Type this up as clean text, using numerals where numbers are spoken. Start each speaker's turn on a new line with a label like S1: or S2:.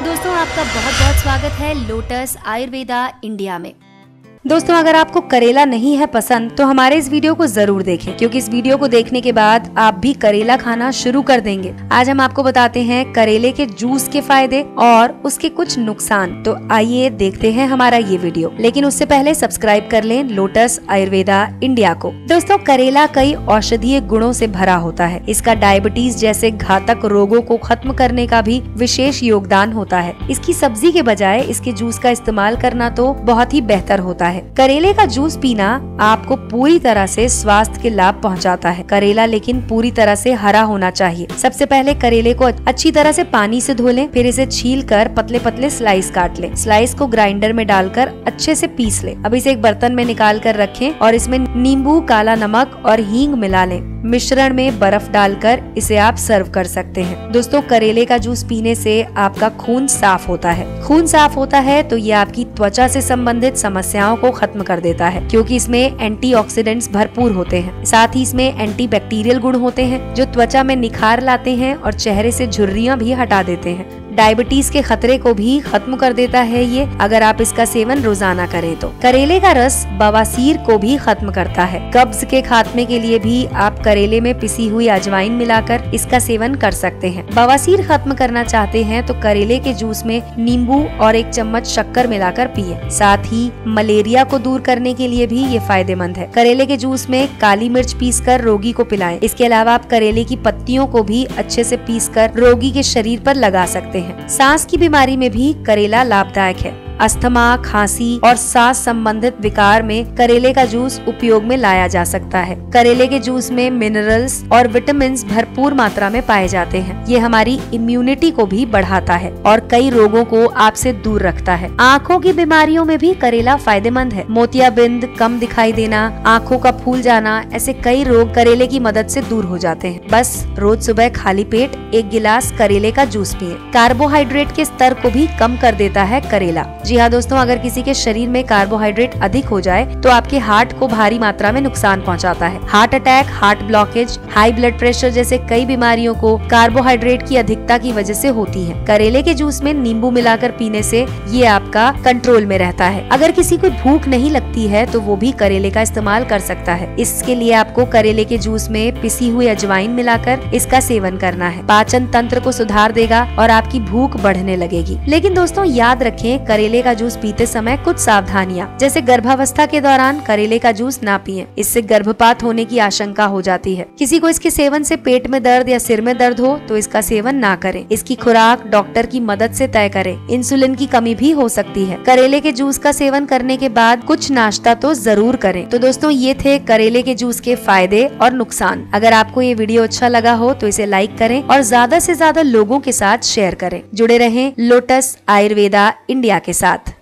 S1: दोस्तों आपका बहुत बहुत स्वागत है लोटस आयुर्वेदा इंडिया में। दोस्तों अगर आपको करेला नहीं है पसंद तो हमारे इस वीडियो को जरूर देखें, क्योंकि इस वीडियो को देखने के बाद आप भी करेला खाना शुरू कर देंगे। आज हम आपको बताते हैं करेले के जूस के फायदे और उसके कुछ नुकसान। तो आइए देखते हैं हमारा ये वीडियो, लेकिन उससे पहले सब्सक्राइब कर लें लोटस आयुर्वेदा इंडिया को। दोस्तों करेला कई औषधीय गुणों से भरा होता है। इसका डायबिटीज जैसे घातक रोगों को खत्म करने का भी विशेष योगदान होता है। इसकी सब्जी के बजाय इसके जूस का इस्तेमाल करना तो बहुत ही बेहतर होता है। करेले का जूस पीना आपको पूरी तरह से स्वास्थ्य के लाभ पहुंचाता है। करेला लेकिन पूरी तरह से हरा होना चाहिए। सबसे पहले करेले को अच्छी तरह से पानी से धो लें, फिर इसे छील कर पतले पतले स्लाइस काट लें। स्लाइस को ग्राइंडर में डालकर अच्छे से पीस लें। अब इसे एक बर्तन में निकाल कर रखें और इसमें नींबू, काला नमक और हींग मिला लें। मिश्रण में बर्फ डालकर इसे आप सर्व कर सकते हैं। दोस्तों करेले का जूस पीने से आपका खून साफ होता है। खून साफ होता है तो ये आपकी त्वचा से संबंधित समस्याओं को खत्म कर देता है, क्योंकि इसमें एंटीऑक्सीडेंट्स भरपूर होते हैं। साथ ही इसमें एंटीबैक्टीरियल गुण होते हैं जो त्वचा में निखार लाते हैं और चेहरे से झुर्रियां भी हटा देते हैं। डायबिटीज के खतरे को भी खत्म कर देता है ये, अगर आप इसका सेवन रोजाना करें तो। करेले का रस बवासीर को भी खत्म करता है। कब्ज के खात्मे के लिए भी आप करेले में पिसी हुई अजवाइन मिलाकर इसका सेवन कर सकते हैं। बवासीर खत्म करना चाहते हैं तो करेले के जूस में नींबू और 1 चम्मच शक्कर मिलाकर पिए। साथ ही मलेरिया को दूर करने के लिए भी ये फायदेमंद है। करेले के जूस में काली मिर्च पीसकर रोगी को पिलाएं। इसके अलावा आप करेले की पत्तियों को भी अच्छे से पीसकर रोगी के शरीर पर लगा सकते हैं। सांस की बीमारी में भी करेला लाभदायक है। अस्थमा, खांसी और सांस संबंधित विकार में करेले का जूस उपयोग में लाया जा सकता है। करेले के जूस में मिनरल्स और विटामिन्स भरपूर मात्रा में पाए जाते हैं। ये हमारी इम्यूनिटी को भी बढ़ाता है और कई रोगों को आपसे दूर रखता है। आँखों की बीमारियों में भी करेला फायदेमंद है। मोतियाबिंद, कम दिखाई देना, आँखों का फूल जाना, ऐसे कई रोग करेले की मदद से दूर हो जाते हैं। बस रोज सुबह खाली पेट 1 गिलास करेले का जूस पिए। कार्बोहाइड्रेट के स्तर को भी कम कर देता है करेला। जी हाँ दोस्तों, अगर किसी के शरीर में कार्बोहाइड्रेट अधिक हो जाए तो आपके हार्ट को भारी मात्रा में नुकसान पहुंचाता है। Heart attack, heart blockage, high blood pressure जैसे कई बीमारियों को कार्बोहाइड्रेट की अधिकता की वजह से होती है। करेले के जूस में नींबू मिलाकर पीने से ये आपका कंट्रोल में रहता है। अगर किसी को भूख नहीं लगती है तो वो भी करेले का इस्तेमाल कर सकता है। इसके लिए आपको करेले के जूस में पिसी हुई अजवाइन मिलाकर इसका सेवन करना है। पाचन तंत्र को सुधार देगा और आपकी भूख बढ़ने लगेगी। लेकिन दोस्तों याद रखें, करेले का जूस पीते समय कुछ सावधानियां, जैसे गर्भावस्था के दौरान करेले का जूस ना पिएं। इससे गर्भपात होने की आशंका हो जाती है। किसी को इसके सेवन से पेट में दर्द या सिर में दर्द हो तो इसका सेवन ना करें। इसकी खुराक डॉक्टर की मदद से तय करें। इंसुलिन की कमी भी हो सकती है। करेले के जूस का सेवन करने के बाद कुछ नाश्ता तो जरूर करें। तो दोस्तों ये थे करेले के जूस के फायदे और नुकसान। अगर आपको ये वीडियो अच्छा लगा हो तो इसे लाइक करें और ज्यादा से ज्यादा लोगों के साथ शेयर करें। जुड़े रहें लोटस आयुर्वेदा इंडिया के साथ।